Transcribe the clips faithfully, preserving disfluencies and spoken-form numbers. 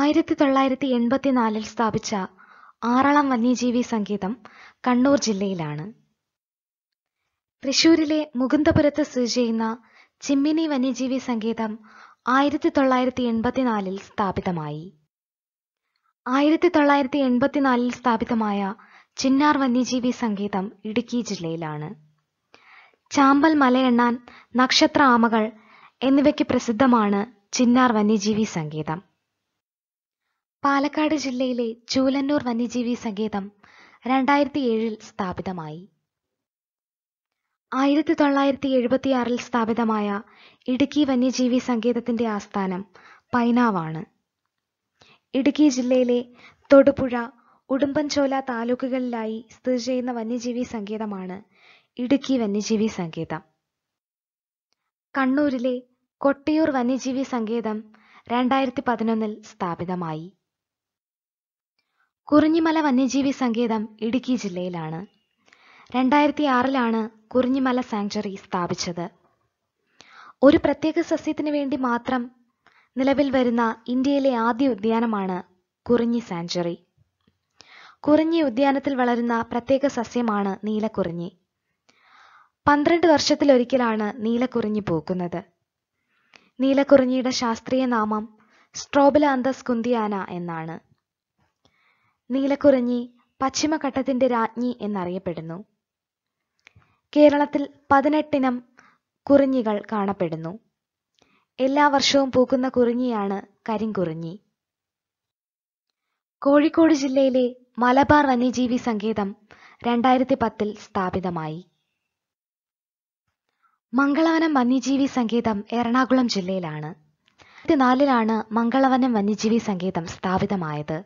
ആയിരത്തി തൊള്ളായിരത്തി എൺപത്തിനാലിൽ സ്ഥാപിച്ച ആറളം വന്യജീവി സങ്കേതം കണ്ണൂർ ജില്ലയിലാണ്. തൃശൂരിലെ മുകുന്ദപുരത്ത് സ്ഥിതി ചെയ്യുന്ന ചിമ്മിനി വന്യജീവി സങ്കേതം ആയിരത്തി തൊള്ളായിരത്തി എൺപത്തിനാലിൽ സ്ഥാപിതമായി. ആയിരത്തി തൊള്ളായിരത്തി എൺപത്തിനാലിൽ സ്ഥാപിതമായ ചിന്നാർ വന്യജീവി സങ്കേതം ഇടുക്കി ജില്ലയിലാണ്. ചാമ്പൽ മലയെണ്ണാൻ, നക്ഷത്ര ആമകൾ എന്നിവയ്ക്ക് പ്രസിദ്ധമാണ് ചിന്നാർ വന്യജീവി സങ്കേതം. പാലക്കാട് ജില്ലയിലെ ചൂലന്നൂർ വന്യജീവി സങ്കേതം രണ്ടായിരത്തി ഏഴിൽ സ്ഥാപിതമായി. ആയിരത്തി തൊള്ളായിരത്തി എഴുപത്തിയാറിൽ സ്ഥാപിതമായ ഇടുക്കി വന്യജീവി സങ്കേതത്തിന്റെ ആസ്ഥാനം പൈനാവാണ്. ഇടുക്കി ജില്ലയിലെ തൊടുപുഴ, ഉടുമ്പൻചോല താലൂക്കുകളിലായി സ്ഥിതി ചെയ്യുന്ന വന്യജീവി സങ്കേതമാണ് ഇടുക്കി വന്യജീവി സങ്കേതം. കണ്ണൂരിലെ കൊട്ടിയൂർ വന്യജീവി സങ്കേതം രണ്ടായിരത്തി പതിനൊന്നിൽ സ്ഥാപിതമായി. കുറിഞ്ഞിമല വന്യജീവി സങ്കേതം ഇടുക്കി ജില്ലയിലാണ്. രണ്ടായിരത്തി ആറിലാണ് കുറിഞ്ഞിമല സാങ്ച്വറി സ്ഥാപിച്ചത്. ഒരു പ്രത്യേക സസ്യത്തിന് വേണ്ടി മാത്രം നിലവിൽ വരുന്ന ഇന്ത്യയിലെ ആദ്യ ഉദ്യാനമാണ് കുറിഞ്ഞി സാങ്ച്വറി. കുറിഞ്ഞി ഉദ്യാനത്തിൽ വളരുന്ന പ്രത്യേക സസ്യമാണ് നീലക്കുറിഞ്ഞി. പന്ത്രണ്ട് വർഷത്തിലൊരിക്കലാണ് നീലക്കുറിഞ്ഞി പൂക്കുന്നത്. നീലക്കുറിഞ്ഞിയുടെ ശാസ്ത്രീയ നാമം സ്ട്രോബിലാന്തസ് കുന്തിയാന എന്നാണ്. നീലക്കുറിഞ്ഞി പശ്ചിമഘട്ടത്തിന്റെ രാജ്ഞി എന്നറിയപ്പെടുന്നു. കേരളത്തിൽ പതിനെട്ടിനം കുറിഞ്ഞികൾ കാണപ്പെടുന്നു. എല്ലാ വർഷവും പൂക്കുന്ന കുറിഞ്ഞിയാണ് കരിങ്കുറിഞ്ഞി. കോഴിക്കോട് ജില്ലയിലെ മലബാർ വന്യജീവി സങ്കേതം രണ്ടായിരത്തി പത്തിൽ സ്ഥാപിതമായി. മംഗളവനം വന്യജീവി സങ്കേതം എറണാകുളം ജില്ലയിലാണ്. രണ്ടായിരത്തി നാലിലാണ് മംഗളവനം വന്യജീവി സങ്കേതം സ്ഥാപിതമായത്.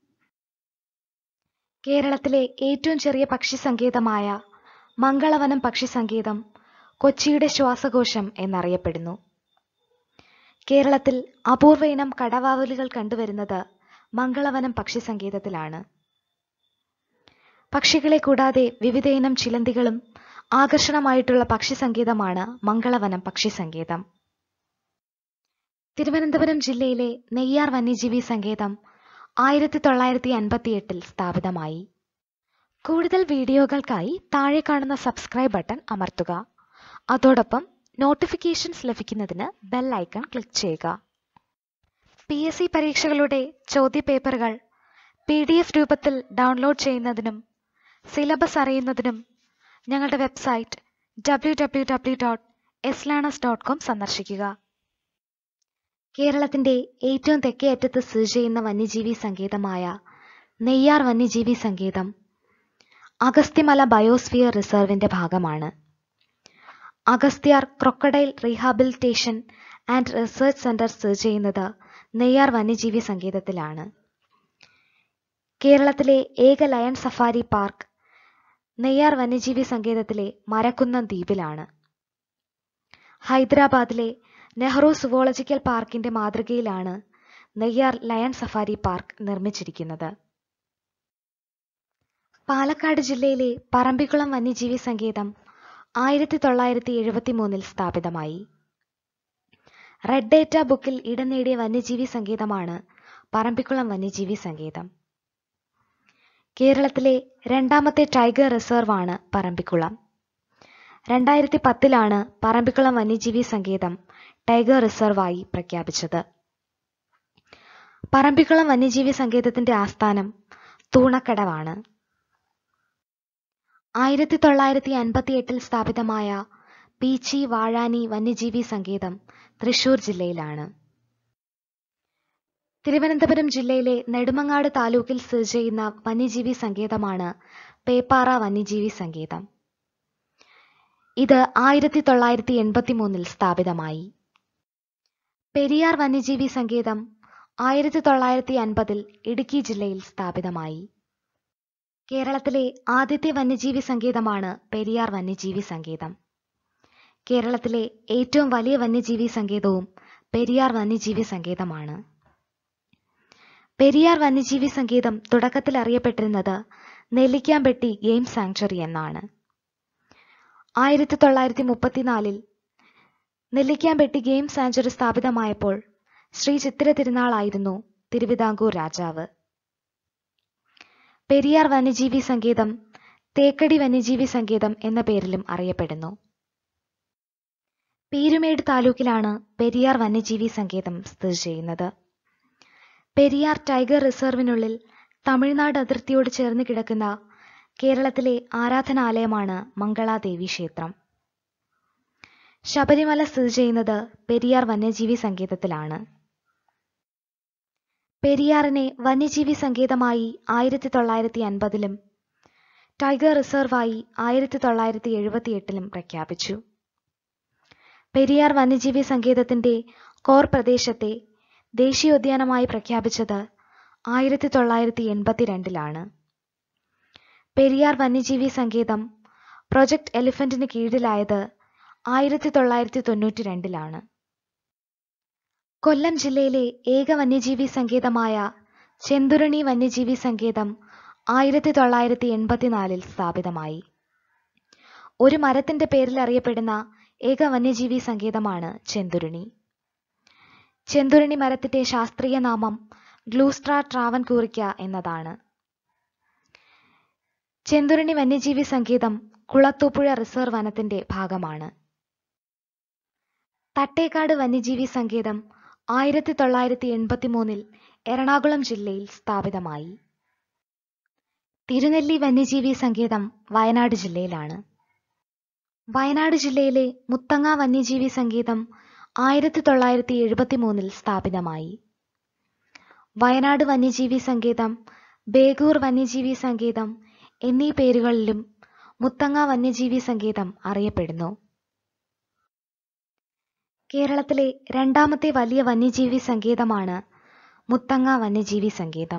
കേരളത്തിലെ ഏറ്റവും ചെറിയ പക്ഷി സങ്കേതമായ മംഗളവനം പക്ഷി സങ്കേതം കൊച്ചിയുടെ ശ്വാസകോശം എന്നറിയപ്പെടുന്നു. കേരളത്തിൽ അപൂർവ ഇനം കടവാവലുകൾ കണ്ടുവരുന്നത് മംഗളവനം പക്ഷി സങ്കേതത്തിലാണ്. പക്ഷികളെ കൂടാതെ വിവിധ ഇനം ചിലന്തികളും ആകർഷണമായിട്ടുള്ള പക്ഷി സങ്കേതമാണ് മംഗളവനം പക്ഷി സങ്കേതം. തിരുവനന്തപുരം ജില്ലയിലെ നെയ്യാർ വന്യജീവി സങ്കേതം ആയിരത്തി തൊള്ളായിരത്തി അൻപത്തി എട്ടിൽ സ്ഥാപിതമായി. കൂടുതൽ വീഡിയോകൾക്കായി താഴെ കാണുന്ന സബ്സ്ക്രൈബ് ബട്ടൺ അമർത്തുക. അതോടൊപ്പം നോട്ടിഫിക്കേഷൻസ് ലഭിക്കുന്നതിന് ബെൽ ഐക്കൺ ക്ലിക്ക് ചെയ്യുക. പി എസ് സി പരീക്ഷകളുടെ ചോദ്യപേപ്പറുകൾ പി ഡി എഫ് രൂപത്തിൽ ഡൗൺലോഡ് ചെയ്യുന്നതിനും സിലബസ് അറിയുന്നതിനും ഞങ്ങളുടെ website W W W dot S learners dot com സന്ദർശിക്കുക. കേരളത്തിന്റെ ഏറ്റവും തെക്കേ അറ്റത്ത് സ്ഥിതി ചെയ്യുന്ന വന്യജീവി സങ്കേതമായ നെയ്യാർ വന്യജീവി സങ്കേതം അഗസ്ത്യമല ബയോസ്ഫിയർ റിസർവിന്റെ ഭാഗമാണ്. Agasthyar crocodile rehabilitation and research centre സ്ഥിതി ചെയ്യുന്നത് നെയ്യാർ വന്യജീവി സങ്കേതത്തിലാണ്. കേരളത്തിലെ ഏക ലയൺ സഫാരി പാർക്ക് നെയ്യാർ വന്യജീവി സങ്കേതത്തിലെ മരക്കുന്നം ദ്വീപിലാണ്. ഹൈദരാബാദിലെ നെഹ്റു സുവോളജിക്കൽ പാർക്കിന്റെ മാതൃകയിലാണ് നെയ്യാർ ലയൺ സഫാരി പാർക്ക് നിർമ്മിച്ചിരിക്കുന്നത്. പാലക്കാട് ജില്ലയിലെ പറമ്പിക്കുളം വന്യജീവി സങ്കേതം ആയിരത്തി തൊള്ളായിരത്തി എഴുപത്തി മൂന്നിൽ സ്ഥാപിതമായി. റെഡ് ഡേറ്റ ബുക്കിൽ ഇടം നേടിയ വന്യജീവി സങ്കേതമാണ് പറമ്പിക്കുളം വന്യജീവി സങ്കേതം. കേരളത്തിലെ രണ്ടാമത്തെ ടൈഗർ റിസർവാണ് പറമ്പിക്കുളം. രണ്ടായിരത്തി പത്തിലാണ് പറമ്പിക്കുളം വന്യജീവി സങ്കേതം ടൈഗർ റിസർവായി പ്രഖ്യാപിച്ചത്. പറമ്പിക്കുളം വന്യജീവി സങ്കേതത്തിന്റെ ആസ്ഥാനം തൂണക്കടവാണ്. ആയിരത്തി തൊള്ളായിരത്തി അൻപത്തി എട്ടിൽ സ്ഥാപിതമായ പീച്ചി വാഴാനി വന്യജീവി സങ്കേതം തൃശൂർ ജില്ലയിലാണ്. തിരുവനന്തപുരം ജില്ലയിലെ നെടുമങ്ങാട് താലൂക്കിൽ സ്ഥിതി ചെയ്യുന്ന വന്യജീവി സങ്കേതമാണ് പേപ്പാറ വന്യജീവി സങ്കേതം. ഇത് ആയിരത്തി തൊള്ളായിരത്തി എൺപത്തി മൂന്നിൽ സ്ഥാപിതമായി. പെരിയാർ വന്യജീവി സങ്കേതം ആയിരത്തി തൊള്ളായിരത്തി അൻപതിൽ ഇടുക്കി ജില്ലയിൽ സ്ഥാപിതമായി. കേരളത്തിലെ ആദ്യത്തെ വന്യജീവി സങ്കേതമാണ് പെരിയാർ വന്യജീവി സങ്കേതം. കേരളത്തിലെ ഏറ്റവും വലിയ വന്യജീവി സങ്കേതവും പെരിയാർ വന്യജീവി സങ്കേതമാണ്. പെരിയാർ വന്യജീവി സങ്കേതം തുടക്കത്തിൽ അറിയപ്പെട്ടിരുന്നത് നെല്ലിക്കാമ്പെട്ടി ഗെയിം സാങ്ച്വറി എന്നാണ്. ആയിരത്തി തൊള്ളായിരത്തി മുപ്പത്തിനാലിൽ നെല്ലിക്കാമ്പെട്ടി ഗെയിം സാങ്ച്വറി സ്ഥാപിതമായപ്പോൾ ശ്രീ ചിത്തിര തിരുനാളായിരുന്നു തിരുവിതാംകൂർ രാജാവ്. പെരിയാർ വന്യജീവി സങ്കേതം തേക്കടി വന്യജീവി സങ്കേതം എന്ന പേരിലും അറിയപ്പെടുന്നു. പീരുമേട് താലൂക്കിലാണ് പെരിയാർ വന്യജീവി സങ്കേതം സ്ഥിതി ചെയ്യുന്നത്. പെരിയാർ ടൈഗർ റിസർവിനുള്ളിൽ തമിഴ്നാട് അതിർത്തിയോട് ചേർന്ന് കിടക്കുന്ന കേരളത്തിലെ ആരാധനാലയമാണ് മംഗളാദേവി ക്ഷേത്രം. ശബരിമല സ്ഥിതി ചെയ്യുന്നത് പെരിയാർ വന്യജീവി സങ്കേതത്തിലാണ്. പെരിയാറിനെ വന്യജീവി സങ്കേതമായി ആയിരത്തി തൊള്ളായിരത്തി അൻപതിലും ടൈഗർ റിസർവായി ആയിരത്തി തൊള്ളായിരത്തി എഴുപത്തി എട്ടിലും പ്രഖ്യാപിച്ചു. പെരിയാർ വന്യജീവി സങ്കേതത്തിന്റെ കോർ പ്രദേശത്തെ ദേശീയോദ്യാനമായി പ്രഖ്യാപിച്ചത് ആയിരത്തി തൊള്ളായിരത്തി എൺപത്തിരണ്ടിലാണ്. പെരിയാർ വന്യജീവി സങ്കേതം പ്രൊജക്ട് എലിഫന്റിന് കീഴിലായത് ആയിരത്തി തൊള്ളായിരത്തി തൊണ്ണൂറ്റി രണ്ടിലാണ്. കൊല്ലം ജില്ലയിലെ ഏക വന്യജീവി സങ്കേതമായ ചെന്തുരണി വന്യജീവി സങ്കേതം ആയിരത്തി തൊള്ളായിരത്തി എൺപത്തിനാലിൽ സ്ഥാപിതമായി. ഒരു മരത്തിന്റെ പേരിൽ അറിയപ്പെടുന്ന ഏക വന്യജീവി സങ്കേതമാണ് ചെന്തുരണി. ചെന്തുരണി മരത്തിന്റെ ശാസ്ത്രീയ നാമം ഗ്ലൂസ്ട്രാ ട്രാവൻകൂറിക്ക എന്നതാണ്. ചെന്തുരണി വന്യജീവി സങ്കേതം കുളത്തൂപ്പുഴ റിസർവ് വനത്തിന്റെ ഭാഗമാണ്. തട്ടേക്കാട് വന്യജീവി സങ്കേതം ആയിരത്തി തൊള്ളായിരത്തി എൺപത്തി മൂന്നിൽ എറണാകുളം ജില്ലയിൽ സ്ഥാപിതമായി. തിരുനെല്ലി വന്യജീവി സങ്കേതം വയനാട് ജില്ലയിലാണ്. വയനാട് ജില്ലയിലെ മുത്തങ്ങ വന്യജീവി സങ്കേതം ആയിരത്തി തൊള്ളായിരത്തി എഴുപത്തി മൂന്നിൽ സ്ഥാപിതമായി. വയനാട് വന്യജീവി സങ്കേതം, ബേഗൂർ വന്യജീവി സങ്കേതം എന്നീ പേരുകളിലും മുത്തങ്ങ വന്യജീവി സങ്കേതം അറിയപ്പെടുന്നു. കേരളത്തിലെ രണ്ടാമത്തെ വലിയ വന്യജീവി സങ്കേതമാണ് മുത്തങ്ങ വന്യജീവി സങ്കേതം.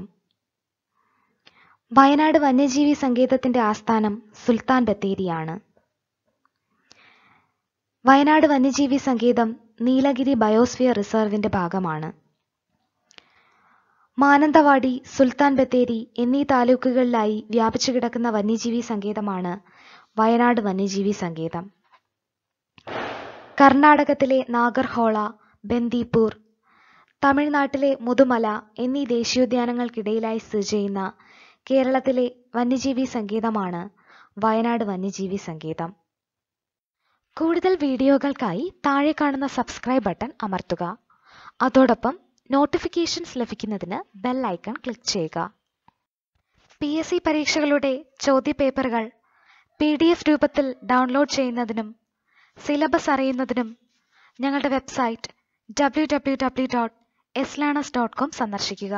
വയനാട് വന്യജീവി സങ്കേതത്തിന്റെ ആസ്ഥാനം സുൽത്താൻ ബത്തേരിയാണ്. വയനാട് വന്യജീവി സങ്കേതം നീലഗിരി ബയോസ്ഫിയർ റിസർവിന്റെ ഭാഗമാണ്. മാനന്തവാടി, സുൽത്താൻ ബത്തേരി എന്നീ താലൂക്കുകളിലായി വ്യാപിച്ചു കിടക്കുന്ന വന്യജീവി സങ്കേതമാണ് വയനാട് വന്യജീവി സങ്കേതം. കർണാടകത്തിലെ നാഗർഹോള, ബന്ദിപ്പൂർ, തമിഴ്നാട്ടിലെ മുതുമല എന്നീ ദേശീയോദ്യാനങ്ങൾക്കിടയിലായി സ്ഥിതി ചെയ്യുന്ന കേരളത്തിലെ വന്യജീവി സങ്കേതമാണ് വയനാട് വന്യജീവി സങ്കേതം. കൂടുതൽ വീഡിയോകൾക്കായി താഴെ കാണുന്ന സബ്സ്ക്രൈബ് ബട്ടൺ അമർത്തുക. അതോടൊപ്പം നോട്ടിഫിക്കേഷൻസ് ലഭിക്കുന്നതിന് ബെൽ ഐക്കൺ ക്ലിക്ക് ചെയ്യുക. പി എസ് സി പരീക്ഷകളുടെ ചോദ്യപേപ്പറുകൾ പി ഡി എഫ് രൂപത്തിൽ ഡൗൺലോഡ് ചെയ്യുന്നതിനും സിലബസ് അറിയുന്നതിനും ഞങ്ങളുടെ website W W W dot S learners dot com സന്ദർശിക്കുക.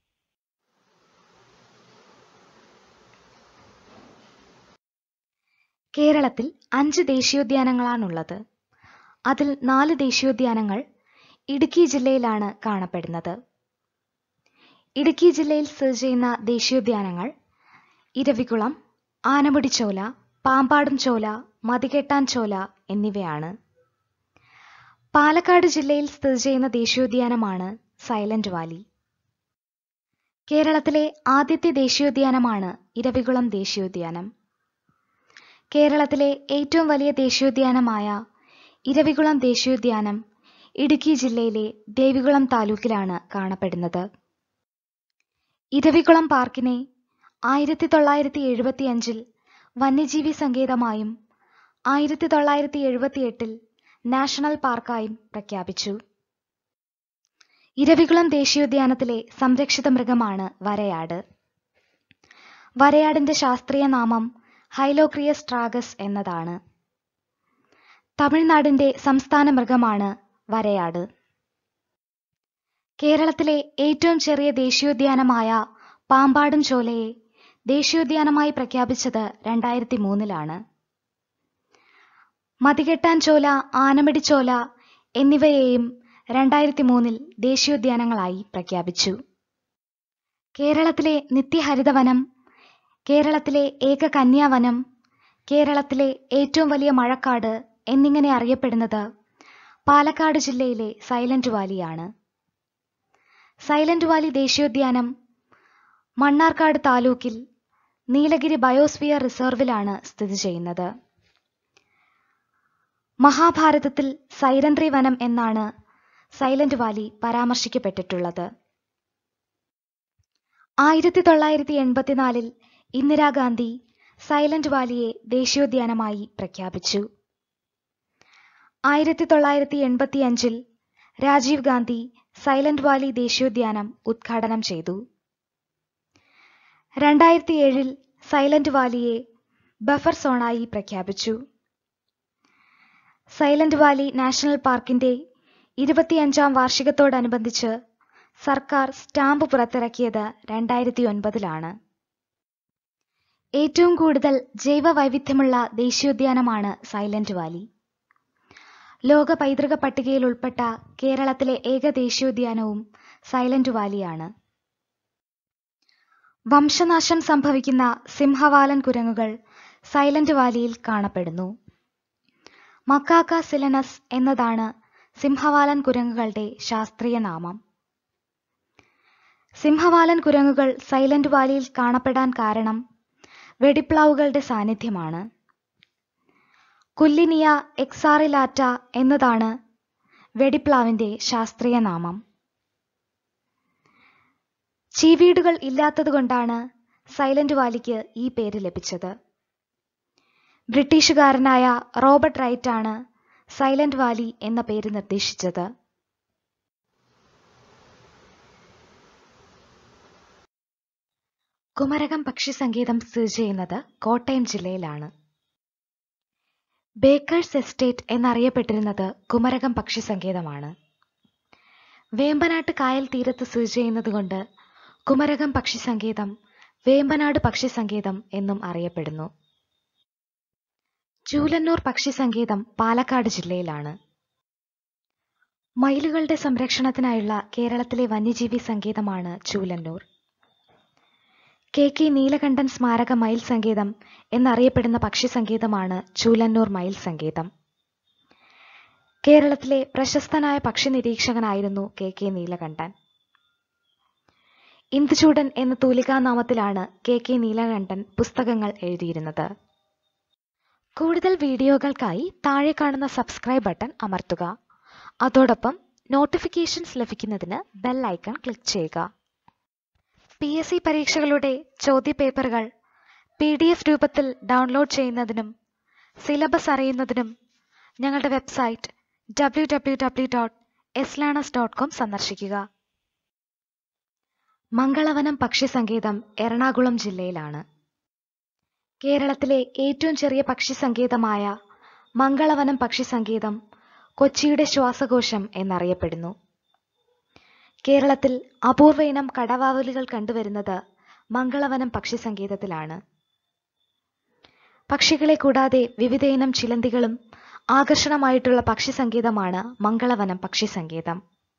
കേരളത്തിൽ അഞ്ച് ദേശീയോദ്യാനങ്ങളാണുള്ളത്. അതിൽ നാല് ദേശീയോദ്യാനങ്ങൾ ഇടുക്കി ജില്ലയിലാണ് കാണപ്പെടുന്നത്. ഇടുക്കി ജില്ലയിൽ സ്ഥിതി ചെയ്യുന്ന ദേശീയോദ്യാനങ്ങൾ ഇരവികുളം, ആനമുടിച്ചോല, പാമ്പാടും ചോല, മതികെട്ടാൻ ചോല എന്നിവയാണ്. പാലക്കാട് ജില്ലയിൽ സ്ഥിതി ചെയ്യുന്ന ദേശീയോദ്യാനമാണ് സൈലന്റ് വാലി. കേരളത്തിലെ ആദ്യത്തെ ദേശീയോദ്യാനമാണ് ഇരവികുളം ദേശീയോദ്യാനം. കേരളത്തിലെ ഏറ്റവും വലിയ ദേശീയോദ്യാനമായ ഇരവികുളം ദേശീയോദ്യാനം ഇടുക്കി ജില്ലയിലെ ദേവികുളം താലൂക്കിലാണ് കാണപ്പെടുന്നത്. ഇരവികുളം പാർക്കിനെ ആയിരത്തി തൊള്ളായിരത്തി എഴുപത്തി അഞ്ചിൽ വന്യജീവി സങ്കേതമായും ആയിരത്തി തൊള്ളായിരത്തി എഴുപത്തി എട്ടിൽ നാഷണൽ പാർക്കായും പ്രഖ്യാപിച്ചു. ഇരവികുളം ദേശീയോദ്യാനത്തിലെ സംരക്ഷിത മൃഗമാണ് വരയാട്. വരയാടിന്റെ ശാസ്ത്രീയ നാമം ഹൈലോക്രിയസ് ട്രാഗസ് എന്നതാണ്. തമിഴ്നാടിന്റെ സംസ്ഥാന മൃഗമാണ് വരയാട്. കേരളത്തിലെ ഏറ്റവും ചെറിയ ദേശീയോദ്യാനമായ പാമ്പാടും ചോലയെ ദേശീയോദ്യാനമായി പ്രഖ്യാപിച്ചത് രണ്ടായിരത്തി മൂന്നിലാണ്. മതികെട്ടാൻ ചോല, ആനമടിച്ചോല എന്നിവയെയും രണ്ടായിരത്തി മൂന്നിൽ ദേശീയോദ്യാനങ്ങളായി പ്രഖ്യാപിച്ചു. കേരളത്തിലെ നിത്യഹരിതവനം, കേരളത്തിലെ ഏക കന്യാവനം, കേരളത്തിലെ ഏറ്റവും വലിയ മഴക്കാട് എന്നിങ്ങനെ അറിയപ്പെടുന്നത് പാലക്കാട് ജില്ലയിലെ സൈലന്റ് വാലിയാണ്. സൈലന്റ് വാലി ദേശീയോദ്യാനം മണ്ണാർക്കാട് താലൂക്കിൽ നീലഗിരി ബയോസ്ഫിയർ റിസർവിലാണ് സ്ഥിതി ചെയ്യുന്നത്. മഹാഭാരതത്തിൽ സൈരന്ധ്രി വനം എന്നാണ് സൈലന്റ് വാലി പരാമർശിക്കപ്പെട്ടിട്ടുള്ളത്. ആയിരത്തി തൊള്ളായിരത്തി എൺപത്തിനാലിൽ ഇന്ദിരാഗാന്ധി സൈലന്റ് വാലിയെ ദേശീയോദ്യാനമായി പ്രഖ്യാപിച്ചു. ആയിരത്തി തൊള്ളായിരത്തി എൺപത്തി അഞ്ചിൽ രാജീവ് ഗാന്ധി സൈലന്റ് വാലി ദേശീയോദ്യാനം ഉദ്ഘാടനം ചെയ്തു. രണ്ടായിരത്തി ഏഴിൽ സൈലന്റ് വാലിയെ ബഫർ സോണായി പ്രഖ്യാപിച്ചു. സൈലന്റ് വാലി നാഷണൽ പാർക്കിന്റെ ഇരുപത്തിയഞ്ചാം വാർഷികത്തോടനുബന്ധിച്ച് സർക്കാർ സ്റ്റാമ്പ് പുറത്തിറക്കിയത് രണ്ടായിരത്തി ഒൻപതിലാണ്. ഏറ്റവും കൂടുതൽ ജൈവ വൈവിധ്യമുള്ള ദേശീയോദ്യാനമാണ് സൈലന്റ് വാലി. ലോക പൈതൃക പട്ടികയിൽ ഉൾപ്പെട്ട കേരളത്തിലെ ഏക ദേശീയോദ്യാനവും സൈലന്റ് വാലിയാണ്. വംശനാശം സംഭവിക്കുന്ന സിംഹവാലൻ കുരങ്ങുകൾ സൈലന്റ് വാലിയിൽ കാണപ്പെടുന്നു. മക്കാക്ക സിലനസ് എന്നതാണ് സിംഹവാലൻ കുരങ്ങുകളുടെ ശാസ്ത്രീയ നാമം. സിംഹവാലൻ കുരങ്ങുകൾ സൈലന്റ് വാലിയിൽ കാണപ്പെടാൻ കാരണം വെടിപ്ലാവുകളുടെ സാന്നിധ്യമാണ്. കുല്ലിനിയ എക്സാറിലാറ്റ എന്നതാണ് വെടിപ്ലാവിന്റെ ശാസ്ത്രീയ നാമം. ചീവീടുകൾ ഇല്ലാത്തതുകൊണ്ടാണ് സൈലന്റ് വാലിക്ക് ഈ പേര് ലഭിച്ചത്. ബ്രിട്ടീഷുകാരനായ റോബർട്ട് റൈറ്റ് ആണ് സൈലന്റ് വാലി എന്ന പേര് നിർദ്ദേശിച്ചത്. കുമരകം പക്ഷി സങ്കേതം സ്ഥിതി ചെയ്യുന്നത് കോട്ടയം ജില്ലയിലാണ്. ബേക്കേഴ്സ് എസ്റ്റേറ്റ് എന്നറിയപ്പെട്ടിരുന്നത് കുമരകം പക്ഷി സങ്കേതമാണ്. വേമ്പനാട്ട് കായൽ തീരത്ത് സ്ഥിതി ചെയ്യുന്നതുകൊണ്ട് കുമരകം പക്ഷി സങ്കേതം വേമ്പനാട് പക്ഷി സങ്കേതം എന്നും അറിയപ്പെടുന്നു. ചൂലന്നൂർ പക്ഷി സങ്കേതം പാലക്കാട് ജില്ലയിലാണ്. മയിലുകളുടെ സംരക്ഷണത്തിനായുള്ള കേരളത്തിലെ വന്യജീവി സങ്കേതമാണ് ചൂലന്നൂർ. കെ കെ നീലകണ്ഠൻ സ്മാരക മയിൽ സങ്കേതം എന്നറിയപ്പെടുന്ന പക്ഷി സങ്കേതമാണ് ചൂലന്നൂർ മയിൽ സങ്കേതം. കേരളത്തിലെ പ്രശസ്തനായ പക്ഷി നിരീക്ഷകനായിരുന്നു കെ കെ നീലകണ്ഠൻ. ഇന്ദുചൂടൻ എന്ന തൂലികാനാമത്തിലാണ് കെ കെ നീലകണ്ഠൻ പുസ്തകങ്ങൾ എഴുതിയിരുന്നത്. കൂടുതൽ വീഡിയോകൾക്കായി താഴെ കാണുന്ന സബ്സ്ക്രൈബ് ബട്ടൺ അമർത്തുക. അതോടൊപ്പം നോട്ടിഫിക്കേഷൻസ് ലഭിക്കുന്നതിന് ബെൽ ഐക്കൺ ക്ലിക്ക് ചെയ്യുക. പി എസ് സി പരീക്ഷകളുടെ ചോദ്യപേപ്പറുകൾ പി ഡി എഫ് രൂപത്തിൽ ഡൗൺലോഡ് ചെയ്യുന്നതിനും സിലബസ് അറിയുന്നതിനും ഞങ്ങളുടെ website W W W dot S learners dot com സന്ദർശിക്കുക. മംഗളവനം പക്ഷി സങ്കേതം എറണാകുളം ജില്ലയിലാണ്. കേരളത്തിലെ ഏറ്റവും ചെറിയ പക്ഷി സങ്കേതമായ മംഗളവനം പക്ഷി സങ്കേതം കൊച്ചിയുടെ ശ്വാസകോശം എന്നറിയപ്പെടുന്നു. കേരളത്തിൽ അപൂർവ ഇനം കടവാവലുകൾ കണ്ടുവരുന്നത് മംഗളവനം പക്ഷി സങ്കേതത്തിലാണ്. പക്ഷികളെ കൂടാതെ വിവിധ ഇനം ചിലന്തികളും ആകർഷണമായിട്ടുള്ള പക്ഷി സങ്കേതമാണ് മംഗളവനം പക്ഷി സങ്കേതം.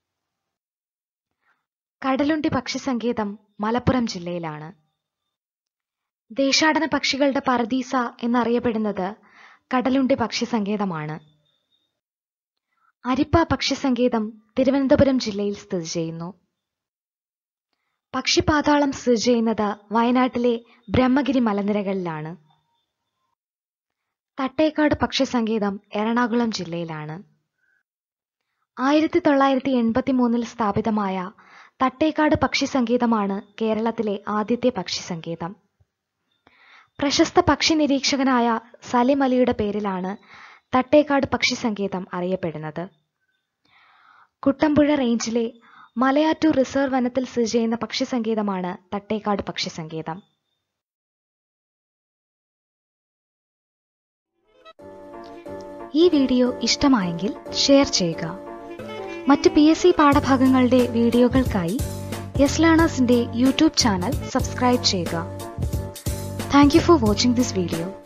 കടലുണ്ടി പക്ഷി സങ്കേതം മലപ്പുറം ജില്ലയിലാണ്. ദേശാടന പക്ഷികളുടെ പറുദീസ എന്നറിയപ്പെടുന്നത് കടലുണ്ടി പക്ഷി സങ്കേതമാണ്. അരിപ്പ പക്ഷി സങ്കേതം തിരുവനന്തപുരം ജില്ലയിൽ സ്ഥിതി ചെയ്യുന്നു. പക്ഷിപാതാളം സ്ഥിതി ചെയ്യുന്നത് വയനാട്ടിലെ ബ്രഹ്മഗിരി മലനിരകളിലാണ്. തട്ടേക്കാട് പക്ഷി സങ്കേതം എറണാകുളം ജില്ലയിലാണ്. ആയിരത്തി തൊള്ളായിരത്തി എൺപത്തി മൂന്നിൽ സ്ഥാപിതമായ തട്ടേക്കാട് പക്ഷി സങ്കേതമാണ് കേരളത്തിലെ ആദ്യത്തെ പക്ഷി സങ്കേതം. പ്രശസ്ത പക്ഷി നിരീക്ഷകനായ സലിം അലിയുടെ പേരിലാണ് തട്ടേക്കാട് പക്ഷി സങ്കേതം അറിയപ്പെടുന്നത്. കുട്ടമ്പുഴ റേഞ്ചിലെ മലയാറ്റൂർ റിസർവ് വനത്തിൽ സ്ഥിതി ചെയ്യുന്ന പക്ഷി സങ്കേതമാണ് തട്ടേക്കാട് പക്ഷി സങ്കേതം. ഈ വീഡിയോ ഇഷ്ടമായെങ്കിൽ ഷെയർ ചെയ്യുക. മറ്റ് പി എസ് സി പാഠഭാഗങ്ങളുടെ വീഡിയോകൾക്കായി യെസ് ലേണേഴ്സിന്റെ യൂട്യൂബ് ചാനൽ സബ്സ്ക്രൈബ് ചെയ്യുക. Thank you for watching this video.